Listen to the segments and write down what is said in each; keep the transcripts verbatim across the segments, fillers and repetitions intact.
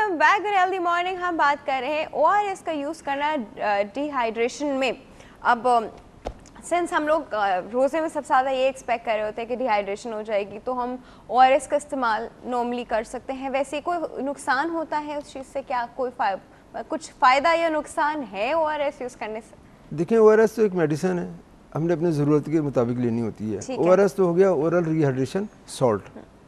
Welcome back healthy morning. हम बात कर रहे हैं ओआरएस का यूज़ करना डिहाइड्रेशन में। अब सिंस हम लोग रोज़े में सबसे ज़्यादा ये एक्सपेक्ट कर रहे होते हैं कि डिहाइड्रेशन हो जाएगी, तो हम ओआरएस का इस्तेमाल नॉर्मली कर सकते हैं। वैसे कोई नुकसान होता है उस चीज़ से? क्या कोई फा, कुछ फ़ायदा या नुकसान है ओआरएस यूज़ करने से? देखिए, ओआरएस तो एक मेडिसिन है, हमने अपनी ज़रूरत के मुताबिक लेनी होती है। ओआरएस तो हो गया ओरल रिहाइड्रेशन सॉल्ट।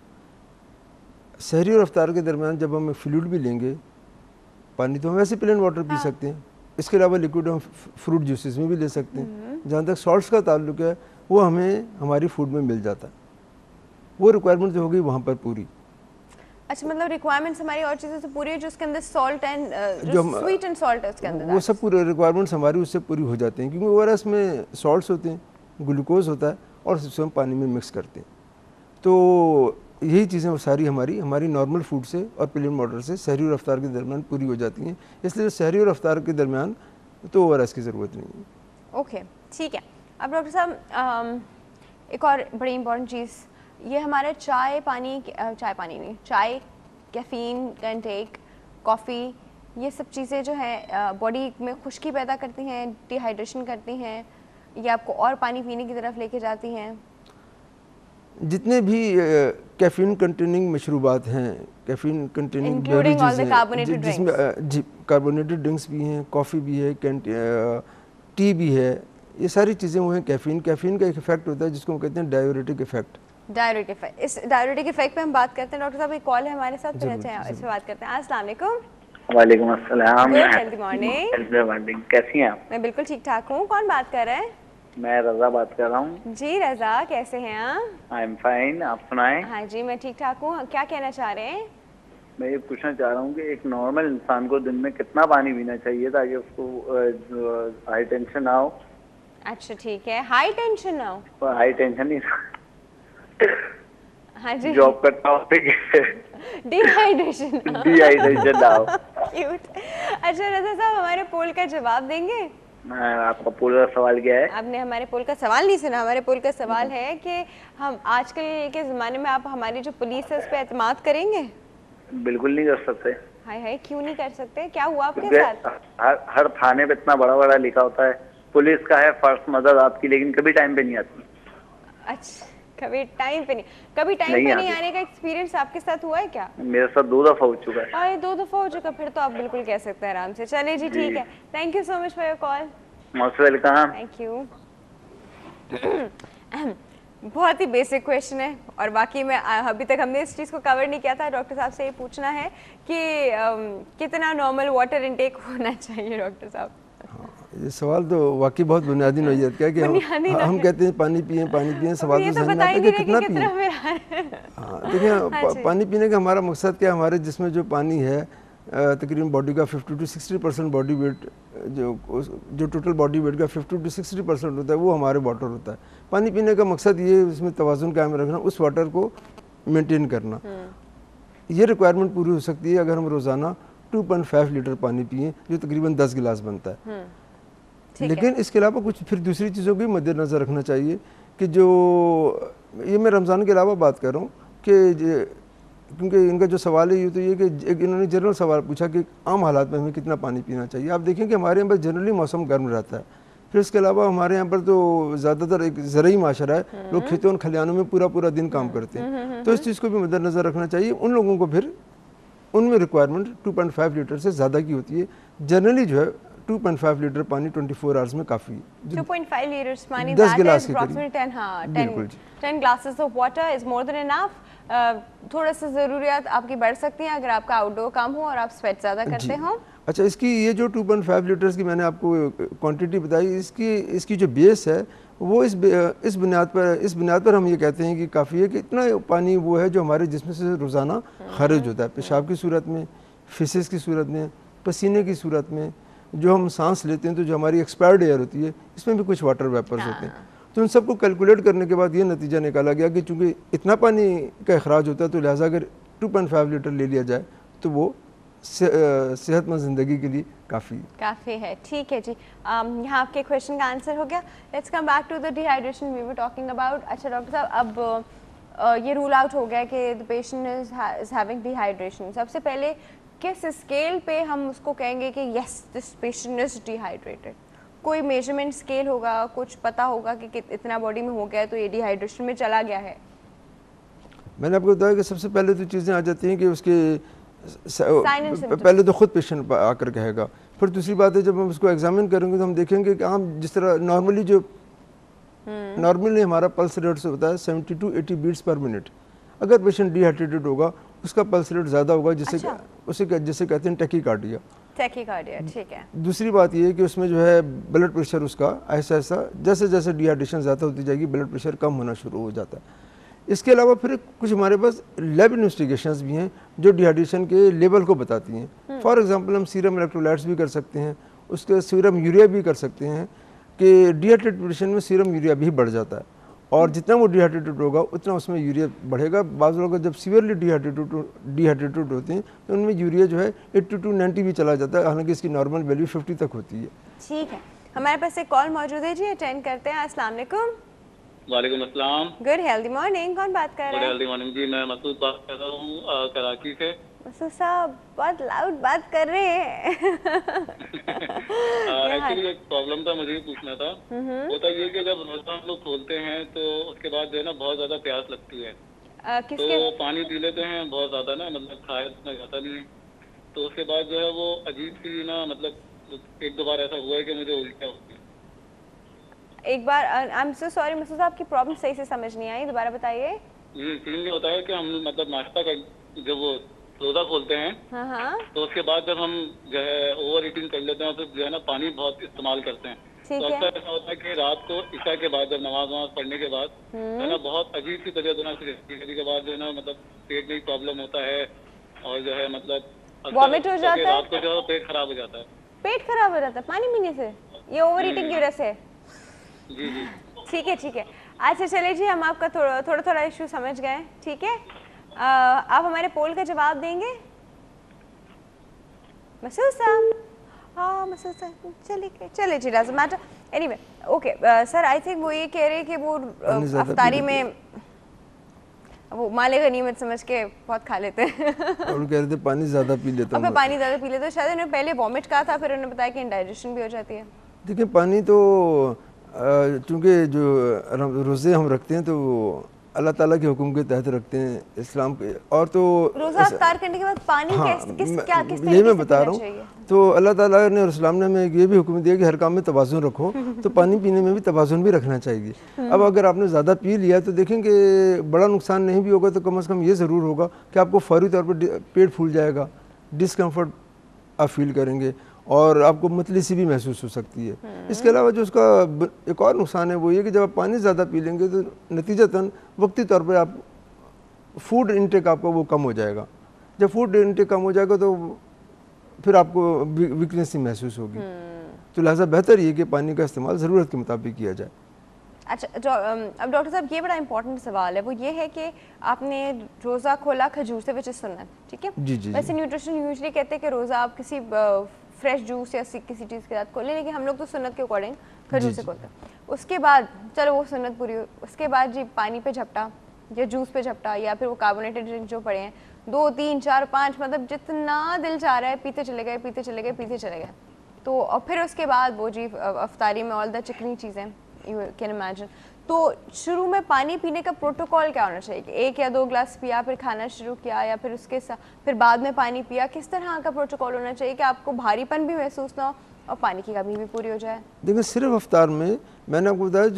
सहरी और अफ्तार के दरमियान जब हम फ्लूइड भी लेंगे, पानी तो हम वैसे प्लेन वाटर पी सकते हैं, इसके अलावा लिक्विड हम फ्रूट जूसेस में भी ले सकते हैं। जहाँ तक सॉल्ट्स का ताल्लुक है, वो हमें हमारी फूड में मिल जाता है। वो रिक्वायरमेंट जो होगी वहाँ पर पूरी। अच्छा, मतलब रिक्वायरमेंट्स हमारी और चीज़ों से पूरी है जो उसके अंदर सॉल्ट एंड जो स्वीट एंड सॉल्ट है उसके अंदर, वो सब पूरे रिक्वायरमेंट्स हमारी उससे पूरी हो जाते हैं, क्योंकि ओआरएस में सॉल्ट्स होते हैं, ग्लूकोज होता है और उससे हम पानी में मिक्स करते हैं। तो यही चीज़ें सारी हमारी हमारी नॉर्मल फूड से और प्लेन वाटर से सहरी और अफ्तार के दरमियान पूरी हो जाती हैं। इसलिए सहरी और अफ्तार के दरमियान तो ओआरएस की ज़रूरत नहीं है। ओके, ठीक है। अब डॉक्टर साहब, एक और बड़ी इंपॉर्टेंट चीज़, ये हमारा चाय पानी चाय पानी नहीं चाय कैफ़ीन का इंटेक, कॉफ़ी, ये सब चीज़ें जो है बॉडी में खुश्की पैदा करती हैं, डिहाइड्रेशन करती हैं, ये आपको और पानी पीने की तरफ लेके जाती हैं। जितने भी कैफीन कंटेनिंग मशरूबात हैं, कैफीन कंटेनिंग बेवरेजेस हैं, जिसमें जी कार्बोनेटेड ड्रिंक्स भी हैं, कॉफ़ी भी है, टी भी है, ये सारी चीज़ें वो हैं कैफीन। कैफीन का एक इफेक्ट होता है जिसको हम कहते हैं डायूरेटिक इफेक्ट। डायूरेटिक इफेक्ट, इस डायूरेटिक इफेक्ट पे हम बात करते हैं। डॉक्टर साहब, एक कॉल है हमारे साथ, फिर अच्छा है इस पे बात करते हैं। अस्सलाम वालेकुम। वालेकुम अस्सलाम। Healthy morning. कैसी हैं आप? मैं बिल्कुल ठीक ठाक हूँ। कौन बात कर रहा है? मैं रज़ा बात कर रहा हूँ। जी रज़ा, कैसे हैं आप? आई एम फाइन, आप सुनाएं। हाँ जी, मैं ठीक ठाक हूँ। क्या कहना चाह रहे हैं? मैं ये पूछना चाह रहा हूँ कि एक नॉर्मल इंसान को दिन में कितना पानी पीना चाहिए ताकि उसको हाई टेंशन ना हो? अच्छा ठीक है, हाई टेंशन ना हो? हाई टेंशन नहीं, हाँ जी, जॉब का टॉपिक डिहाइड्रेशन डिहाइड्रेशन ना हो। क्यूट। अच्छा रज़ा साहब, हमारे पोल का जवाब देंगे? आपका पोल का सवाल क्या है? आपने हमारे पोल का सवाल नहीं सुना। हमारे पोल का सवाल है कि हम आजकल के ज़माने में आप हमारी जो पुलिस है उस पर एतमाद करेंगे? बिल्कुल नहीं कर सकते। हाय हाय, क्यों नहीं कर सकते? क्या हुआ आपके साथ? हर हर थाने पे इतना बड़ा बड़ा लिखा होता है, पुलिस का है फर्स्ट मदद आपकी, लेकिन कभी टाइम पे नहीं आती। अच्छा, कभी टाइम पे नहीं कभी टाइम पे नहीं आने का एक्सपीरियंस आपके साथ हुआ है क्या? मेरे साथ दो दफा हो चुका है। अरे दो दफा हो चुका, फिर तो आप बिल्कुल कह सकते हैं आराम से। चलिए जी, ठीक है, thank you so much for your call. Most welcome. Thank you. बहुत ही बेसिक क्वेश्चन है और बाकी में अभी तक हमने इस चीज़ को कवर नहीं किया था। डॉक्टर साहब से ये पूछना है कि um, कितना नॉर्मल वाटर इनटेक होना चाहिए डॉक्टर साहब? ये सवाल तो वाकई बहुत बुनियादी नौइयत का है कि हम, हम कहते हैं पानी पिए पानी पिए, सवाल तो समझ में आता है कि कितना पिए। हाँ देखिए, पानी पीने का हमारा मकसद क्या, हमारे जिसमें जो पानी है तकरीबन बॉडी का fifty to sixty percent body weight, जो जो टोटल बॉडी वेट का फिफ्टी टू सिक्सटी परसेंट होता है वो हमारे वाटर होता है। पानी पीने का मकसद ये उसमें तवाज़ुन कायम रखना, उस वाटर को मेंटेन करना। ये रिक्वायरमेंट पूरी हो सकती है अगर हम रोज़ाना टू पॉइंट फाइव लीटर पानी पिए, जो तकरीबन दस गिलास बनता है। लेकिन इसके अलावा कुछ फिर दूसरी चीज़ों को भी मद्देनज़र रखना चाहिए कि जो ये मैं रमज़ान के अलावा बात कर रहा हूँ कि क्योंकि इनका जो सवाल है ये तो ये कि एक इन्होंने जनरल सवाल पूछा कि आम हालात में हमें कितना पानी पीना चाहिए। आप देखें कि हमारे यहाँ पर जनरली मौसम गर्म रहता है, फिर इसके अलावा हमारे यहाँ पर तो ज़्यादातर एक ज़रूरी माशरा है, लोग खेतों और खलिहानों में पूरा पूरा दिन काम करते हैं, तो इस चीज़ को भी मद्देनज़र रखना चाहिए। उन लोगों को फिर उनमें requirement two point five litre से ज़्यादा की होती है। जनरली जो है टू पॉइंट फाइव लीटर पानी चौबीस आवर्स में काफ़ी है। टू पॉइंट फाइव लीटर्स पानी, दस गिलास के करीब, टेन हाँ ten glasses of water is more than enough. थोड़ा सा ज़रूरियात आपकी बढ़ सकती हैं अगर आपका आउटडोर काम हो और आप स्वेट ज़्यादा करते हो। अच्छा, इसकी ये जो टू पॉइंट फाइव लीटर्स की मैंने आपको क्वांटिटी बताई, इसकी इसकी जो बेस है वो इस इस बुनियाद पर इस बुनियाद पर हम ये कहते हैं कि काफ़ी है कि इतना पानी वो है जो हमारे जिस्म से रोज़ाना खारिज होता है, पेशाब की सूरत में, फिसेस की सूरत में, पसीने की सूरत में, जो हम सांस लेते हैं तो जो हमारी एक्सपायर्ड एयर होती है इसमें भी कुछ वाटर वेपर्स होते हैं। तो उन सबको कैलकुलेट करने के बाद ये नतीजा निकाला गया कि चूँकि इतना पानी का अखराज होता है तो लिहाजा अगर टू पॉइंट फाइव लीटर ले लिया जाए तो वो सेहतमंद ज़िंदगी के लिए काफ़ी काफ़ी है। ठीक है जी, um, यहाँ आपके क्वेश्चन का आंसर हो गया। Let's come back to the dehydration we were talking about. अच्छा डॉक्टर साहब, अब uh, ये रूल आउट हो गया कि the patient is having dehydration. सबसे पहले किस स्केल पे हम उसको कहेंगे कि yes this patient is dehydrated? कोई मेजरमेंट स्केल होगा, कुछ पता होगा कि इतना बॉडी में हो गया तो ये डिहाइड्रेशन में चला गया है? मैंने आपको बताया कि सबसे पहले तो चीज़ें आ जाती हैं कि उसके पहले तो खुद पेशेंट आकर कहेगा, फिर दूसरी बात है जब हम उसको एग्जामिन करेंगे तो हम देखेंगे कि हम जिस तरह नॉर्मली जो नॉर्मली हमारा पल्स रेट से होता है seventy to eighty beats per minute, अगर पेशेंट डिहाइड्रेटेड होगा उसका पल्स रेट ज़्यादा होगा, जिसे अच्छा। उसे जिसे कहते हैं टैकीकार्डिया। टैकीकार्डिया, ठीक है। दूसरी बात ये है कि उसमें जो है ब्लड प्रेशर उसका ऐसा ऐसा जैसे जैसे डिहाइड्रेशन ज़्यादा होती जाएगी ब्लड प्रेशर कम होना शुरू हो जाता है। इसके अलावा फिर कुछ हमारे पास लैब इन्वेस्टिगेशंस भी हैं जो डिहाइड्रेशन के लेवल को बताती हैं। फॉर एग्जांपल हम सीरम इलेक्ट्रोलाइट्स भी कर सकते हैं, उसके सीरम यूरिया भी कर सकते हैं कि डिहाइड्रेटेड पेशेंट में सीरम यूरिया भी बढ़ जाता है और जितना वो डिहाइड्रेटेड होगा उतना उसमें यूरिया बढ़ेगा। बाज़ लोग जब सीवियरली डिहाइड्रेटेड डिहाइड्रेटेड होते हैं तो उनमें यूरिया जो है एट्टी टू नाइन्टी भी चला जाता है, हालांकि इसकी नॉर्मल वैल्यू फिफ्टी तक होती है। ठीक है, हमारे पास एक कॉल मौजूद है जी, अटेंड करते हैं। अस्सलाम वालेकुम। वालेकुम अस्सलाम। गुड हेल्दी मॉर्निंग, कौन बात कर रहे हैं? गुड हेल्दी मॉर्निंग जी, मैं मसूद बात कर रहा हूँ कराची से। मसूद साहब बहुत लाउड बात कर रहे हैं। एक्चुअली एक प्रॉब्लम था, मुझे पूछना था। होता ये कि जब रोजा हम लोग खोलते हैं तो उसके बाद जो है ना बहुत ज्यादा प्यास लगती है, आ, किसके? तो पानी पी लेते हैं बहुत ज्यादा ना, मतलब खाया इतना जाता नहीं है, तो उसके बाद जो है वो अजीब सी ना, मतलब एक दो बार ऐसा हुआ है कि मुझे उल्टियाँ होती है। एक बार I am so sorry Masood साहब, आपकी प्रॉब्लम सही से समझ नहीं आई, दोबारा बताइए। ये सीन ये होता है कि हम मतलब नाश्ता कर जब वो रोजा खोलते हैं हाँ हाँ तो उसके बाद जब हम जो है ओवर ईटिंग कर लेते हैं तो जो है ना पानी बहुत इस्तेमाल करते हैं, तो अक्सर ऐसा होता है कि रात को इशा के बाद जब नमाज वमाज पढ़ने के बाद है ना बहुत अजीब सी तबीयत होना शुरू होती है, कभी के बाद जो है ना मतलब पेट में प्रॉब्लम होता है और जो है मतलब वॉमिट हो जाता है, रात को जो है पेट खराब हो जाता है। पेट खराब हो जाता है पानी पीने से? ये ओवर ईटिंग की वजह से? जी जी ठीक है ठीक है, अच्छा चलिए जी, हम आपका थोड़ा थोड़ा थोड़ा इशू समझ गए, ठीक है। आप हमारे पोल का जवाब देंगे मसूद साहब? हाँ मसूद साहब, चलिए चलिए जी, doesn't matter, anyway okay sir. I think वो ये कह रहे हैं कि वो अफ्तारी में वो माले गनीमत समझ के बहुत खा लेते हैं और कह रहे थे पानी ज़्यादा पी लेता हूँ। पानी ज़्यादा पी लेते, शायद उन्होंने पहले वॉमिट कहा था, फिर उन्होंने बताया कि इंडाइजेशन भी हो जाती है। देखिए पानी तो चूँकि जो रोज़े हम रखते हैं तो अल्लाह ताला के हुक्म के तहत रखते हैं इस्लाम के, और तो रोज़ा इफ्तार करने के बाद पानी हाँ, किस, किस, क्या, किस यही मैं बता रहा हूँ। तो अल्लाह ताला ने और इस्लाम ने हमें ये भी हुक्म दिया कि हर काम में तवाज़ुन रखो, तो पानी पीने में भी तवाज़ुन भी रखना चाहिए। अब अगर आपने ज़्यादा पी लिया तो देखेंगे बड़ा नुकसान नहीं भी होगा तो कम अज़ कम ये ज़रूर होगा कि आपको फौरी तौर पर पेट फूल जाएगा, डिस्कम्फर्ट आप फील करेंगे और आपको मतली सी भी महसूस हो सकती है। इसके अलावा जो उसका एक और नुकसान है वो ये कि जब आप पानी ज़्यादा पी लेंगे तो नतीजतन वक्ती तौर पे आप फूड इंटेक आपका वो कम हो जाएगा। जब फूड इंटेक कम हो जाएगा तो फिर आपको वीकनेस ही महसूस होगी, तो लिहाजा बेहतर ये कि पानी का इस्तेमाल ज़रूरत के मुताबिक किया जाए। अच्छा, अब डॉक्टर साहब ये बड़ा इंपॉर्टेंट सवाल है, वो ये है कि आपने रोज़ा खोला खजूर से, विच इज़ सुन्नत, ठीक है। जी जी। वैसे न्यूट्रिशन यूजुअली कहते हैं कि रोज़ा आप किसी फ्रेश जूस या किसी चीज़ के साथ खोलें, लेकिन हम लोग तो सुन्नत के अकॉर्डिंग खजूर से खोलते हैं। उसके बाद चलो वो सुन्नत पूरी हुई, उसके बाद जी पानी पे झपटा या जूस पे झपटा या फिर वो कार्बोनेटेड ड्रिंक जो पड़े हैं, दो तीन चार पाँच, मतलब जितना दिल चाह रहा है पीते चले गए पीते चले गए पीते चले गए। तो और फिर उसके बाद वो जी अफ्तारी में ऑल द चिकनी चीज़ें, यू कैन इमेजिन। तो शुरू में पानी पीने का प्रोटोकॉल क्या होना चाहिए कि एक या दो ग्लास पिया फिर खाना शुरू किया, या फिर उसके साथ फिर बाद में पानी पिया? किस तरह का प्रोटोकॉल होना चाहिए कि आपको भारीपन भी महसूस ना हो और पानी की कमी भी पूरी हो जाए? देखिए सिर्फ अफ्तार में मैंने आपको बताया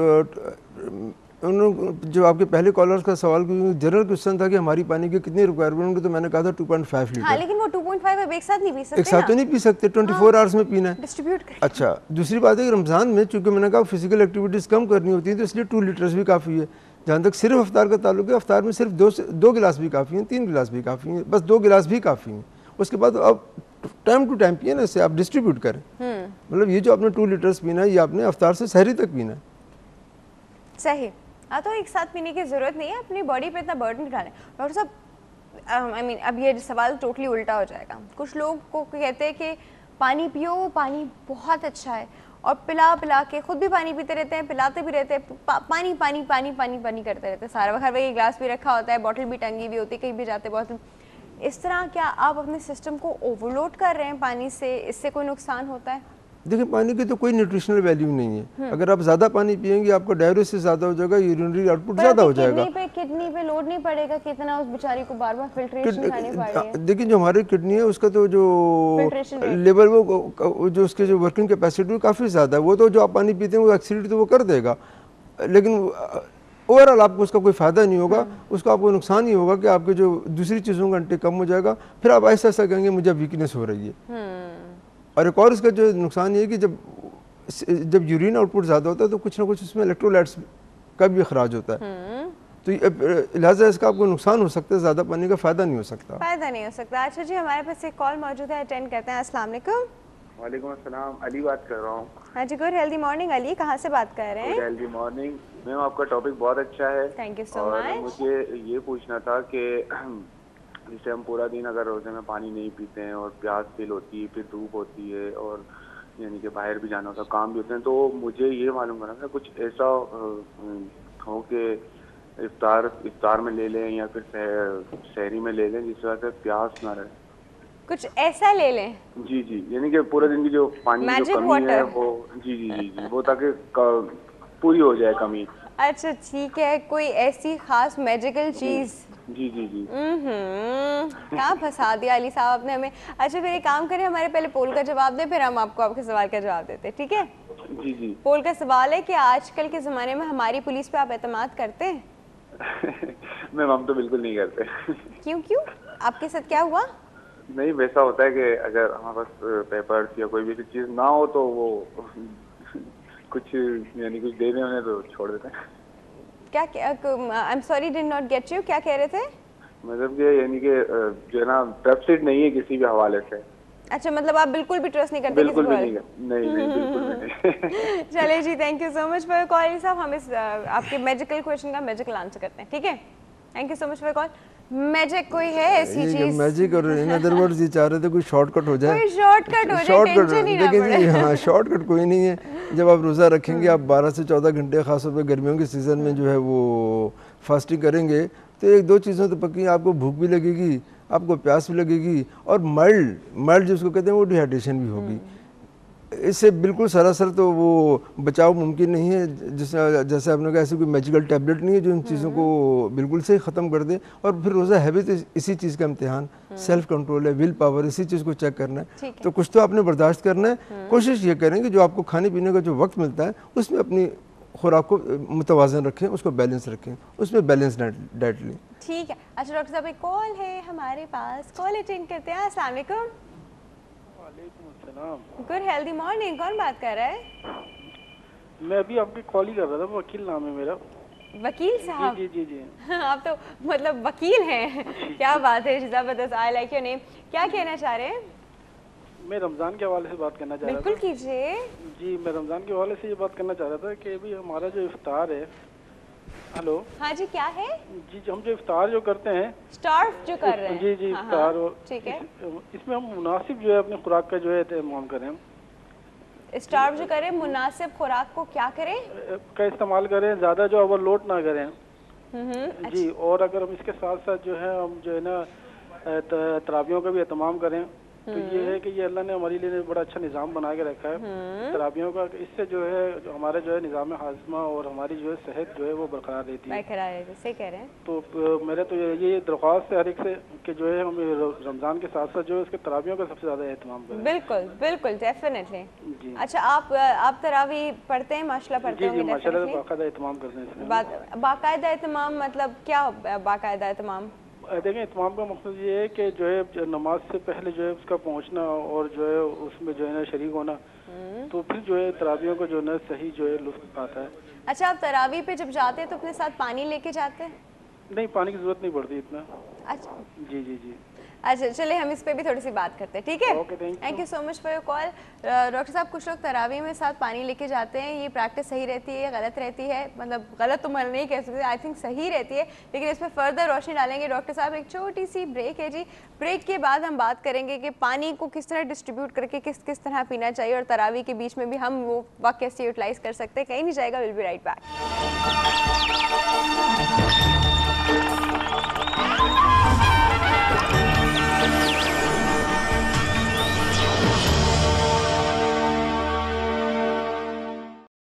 जो उन्होंने जो आपके पहले कॉलर्स का सवाल जनरल क्वेश्चन था कि हमारी पानी की कितनी रिक्वायरमेंट होंगे, तो मैंने कहा था टू पॉइंट फाइव लीटर। हाँ, लेकिन वो टू पॉइंट फाइव अब एक साथ नहीं पी सकते, एक साथ तो नहीं पी सकते, ट्वेंटी फोर आवर्स में पीना है, डिस्ट्रीब्यूट करें। अच्छा, दूसरी बात है कि रमज़ान में चूंकि मैंने कहा फिजिकल एक्टिविटीज़ कम करनी होती है तो इसलिए टू लीटर्स भी काफ़ी है। जहाँ तक सिर्फ अफ्तार का ताल्लुक है, अफ्तार में सिर्फ दो दो गिलास भी काफ़ी हैं, तीन गिलास भी काफ़ी हैं, बस दो गिलास भी काफ़ी हैं। उसके बाद अब टाइम टू टाइम पिए ना, इससे आप डिस्ट्रीब्यूट करें, मतलब ये जो आपने टू लीटर्स पीना है ये आपने अफ्तार से सहरी तक पीना है। सही, हाँ, तो एक साथ पीने की ज़रूरत नहीं है, अपनी बॉडी पे इतना बर्डन डालें। डॉक्टर साहब आई मीन अब ये सवाल टोटली उल्टा हो जाएगा। कुछ लोग को कहते हैं कि पानी पियो, पानी बहुत अच्छा है, और पिला पिला के खुद भी पानी पीते रहते हैं, पिलाते भी रहते हैं, पा, पानी पानी पानी पानी पानी करते रहते हैं सारा वक्त। हर वक्त गिलास भी रखा होता है, बॉटल भी टंगी हुई होती है, कहीं भी जाते बॉटल। इस तरह क्या आप अपने सिस्टम को ओवरलोड कर रहे हैं पानी से, इससे कोई नुकसान होता है? देखिए पानी की तो कोई न्यूट्रिशनल वैल्यू नहीं है। अगर आप ज़्यादा पानी पिएंगे आपका डायरेसिस ज़्यादा हो जाएगा, यूरिनरी आउटपुट ज़्यादा हो जाएगा। किडनी पे किडनी पे लोड नहीं पड़ेगा कितना उस बेचारी को बार बार फिल्ट्रेशन करनी पड़ रही है। देखिए जो हमारी किडनी है उसका तो जो लेवल वो जो उसके जो वर्किंग कैपेसिटी है काफ़ी ज़्यादा है, वो तो जो आप पानी पीते हैं वो एक्सीड तो वो कर देगा, लेकिन ओवरऑल आपको उसका कोई फ़ायदा नहीं होगा, उसका आपको नुकसान ही होगा कि आपके जो दूसरी चीज़ों का इंटेक कम हो जाएगा, फिर आप ऐसा ऐसा कहेंगे मुझे वीकनेस हो रही है। और एक और इसका जो नुकसान ये है कि जब जब यूरिन आउटपुट ज़्यादा होता है तो कुछ ना कुछ उसमें इलेक्ट्रोलाइट्स का भी अखराज होता है, तो लिहाजा इसका आपको नुकसान हो सकता है, ज़्यादा पानी का फ़ायदा नहीं हो सकता। फ़ायदा नहीं हो सकता। अच्छा जी, हमारे पास एक कॉल मौजूद है, अटेंड करते हैं। अस्सलाम वालेकुम। वालेकुम अस्सलाम, अली बात कर रहा हूँ। हाँ जी, गुड हेल्दी मॉर्निंग अली, कहाँ से बात कर रहे हैं? गुड हेल्दी मॉर्निंग मैम, आपका टॉपिक बहुत अच्छा है। Thank you so much. मुझे ये पूछना था कि जैसे हम पूरा दिन अगर रोजे में पानी नहीं पीते हैं और प्यास फील होती है, फिर धूप होती है और यानी कि बाहर भी जाना होता है, काम भी होते हैं, तो मुझे ये मालूम करना था कुछ ऐसा हो कि इफ्तार इफ्तार में ले लें या फिर शहरी में ले लें जिस वजह से प्यास ना रहे, कुछ ऐसा ले लें। जी जी, यानी कि पूरे दिन की जो पानी की जो कमी है वो जी जी जी जी वो ताकि पूरी हो जाए कमी। अच्छा ठीक है, कोई ऐसी खास मैजिकल चीज? जी जी जी। कहाँ फंसा दिया अली साहब आपने हमें। अच्छा फिर एक काम करें, हमारे पहले पोल का जवाब दें, फिर हम आपको आपके सवाल का जवाब देते हैं, ठीक है? जी जी। पोल का सवाल है कि आजकल के ज़माने में हमारी पुलिस पे आप एतमाद करते हैं? मैम हम तो बिल्कुल नहीं करते। क्यों क्यों आपके साथ क्या हुआ? नहीं, वैसा होता है कि अगर हमारे पास पेपर्स या कोई भी चीज़ ना हो तो वो कुछ यानी कुछ देने उन्हें तो छोड़ देते हैं। क्या I am sorry did not get you, क्या कह रहे थे? मतलब कि यानी कि जो है ना ट्रस्टेड नहीं है किसी भी हवाले से। अच्छा, मतलब आप बिल्कुल भी ट्रस्ट नहीं करते? बिल्कुल भी नहीं, नहीं नहीं बिल्कुल भी नहीं। चलिए जी, thank you so much for your call साहब। हम इस आपके मैजिकल क्वेश्चन का मैजिकल आंसर करते हैं, ठीक है? Thank you so much for call. Magic कोई है ऐसी चीज? मैजिक और इन अदर वर्ड्स ये चाह रहे थे कोई शॉर्टकट हो जाए, कोई शॉर्टकट हो जाए, टेंशन ही ना पड़े। देखिए हाँ, शॉर्टकट कोई नहीं है। जब आप रोज़ा रखेंगे, आप बारह से चौदह घंटे खासतौर पर गर्मियों के सीज़न में जो है वो फास्टिंग करेंगे, तो एक दो चीज़ों तो पक्की, आपको भूख भी लगेगी, आपको प्यास भी लगेगी, और माइल्ड माइल्ड जिसको कहते हैं वो डिहाइड्रेशन भी होगी। इससे बिल्कुल सरासर तो वो बचाव मुमकिन नहीं है। जैसे जैसे आपने कहा, ऐसी कोई मैजिकल टैबलेट नहीं है जो इन चीज़ों को बिल्कुल से ख़त्म कर दे। और फिर रोज़ा है भी तो इसी चीज़ का इम्तिहान, सेल्फ कंट्रोल है, विल पावर, इसी चीज़ को चेक करना है, है। तो कुछ तो आपने बर्दाश्त करना है। कोशिश ये करें कि जो आपको खाने पीने का जो वक्त मिलता है उसमें अपनी खुराक को मुतवाज़न रखें, उसको बैलेंस रखें, उसमें बैलेंस डाइट लें। ठीक है। अच्छा डॉक्टर साहब, एक कॉल है हमारे पास, कॉल अटेंड करते हैं। अस्सलाम वालेकुम। गुड हेल्दी मॉर्निंग, कौन बात कर रहा है? मैं अभी आपकी कॉल ही कर रहा था, वकील नाम है मेरा। वकील साहब? जी जी जी, जी। आप तो मतलब वकील हैं। क्या बात है, जबरदस्त, आई लाइक योर नेम। क्या कहना चाह रहे हैं? मैं रमज़ान के हवाले से बात करना चाह रहा था। बिल्कुल कीजिए। जी, मैं रमज़ान के हवाले से ये बात करना चाह रहा था कि अभी हमारा जो इफ्तार है, हेलो, हाँ जी, क्या है? जी, हम जो इफ्तार जो करते हैं, स्टार्फ जो कर रहे हैं, जी जी, इफ्तार, ठीक है, इसमें हम मुनासिब जो है अपनी खुराक का जो है इस्तेमाल करें। स्टार्फ जो करें, मुनासिब खुराक को क्या करें? का इस्तेमाल करें, ज़्यादा जो ओवरलोड ना करें। हम्म, जी, और अगर हम इसके साथ साथ जो है हम जो है ना तरावियों का भी एहतमाम करें, तो ये है कि ये अल्लाह ने हमारे लिए बड़ा अच्छा निज़ाम बना के रखा है तरावियों का। इससे जो है जो हमारा जो है निज़ाम हाज़मा और हमारी जो है सेहत जो है वो बरकरार रहती है। बरकरार रहती है, सही कह रहे हैं। तो मेरे तो ये दरख्वास्त है हर एक से कि जो है हम रमज़ान के साथ साथ जो है उसके तरावियों का सबसे ज़्यादा एहतमाम करें। बिल्कुल बिल्कुल, डेफिनेटली जी। अच्छा, आप आप तरावी पढ़ते हैं? माशाल्लाह पढ़ते हैं? जी जी, माशाल्लाह बाकायदा एहतमाम करते हैं। बाकायदा एहतमाम मतलब क्या बाकायदा एहतमाम? देखें, इत्माम का मकसद ये है कि जो है नमाज से पहले जो है उसका पहुंचना और जो है उसमें जो है ना शरीक होना, तो फिर जो है तरावियों को जो है ना सही जो है लुत्फ आता है। अच्छा, आप तरावी पे जब जाते हैं तो अपने साथ पानी लेके जाते हैं? नहीं, पानी की जरूरत नहीं पड़ती इतना। अच्छा जी जी जी। अच्छा, चलिए हम इस पे भी थोड़ी सी बात करते हैं, ठीक है? Okay, thank you so much for your call. Doctor साहब, कुछ लोग तरावी में साथ पानी लेके जाते हैं, ये प्रैक्टिस सही रहती है, गलत रहती है? मतलब गलत तो मैं नहीं कह सकती, आई थिंक सही रहती है, लेकिन इस पर फर्दर रोशनी डालेंगे डॉक्टर साहब। एक छोटी सी ब्रेक है जी, ब्रेक के बाद हम बात करेंगे कि पानी को किस तरह डिस्ट्रीब्यूट करके किस किस तरह पीना चाहिए, और तरावी के बीच में भी हम वो वक्त कैसे यूटिलाइज कर सकते हैं। कहीं नहीं जाएगा, विल बी राइट बैक।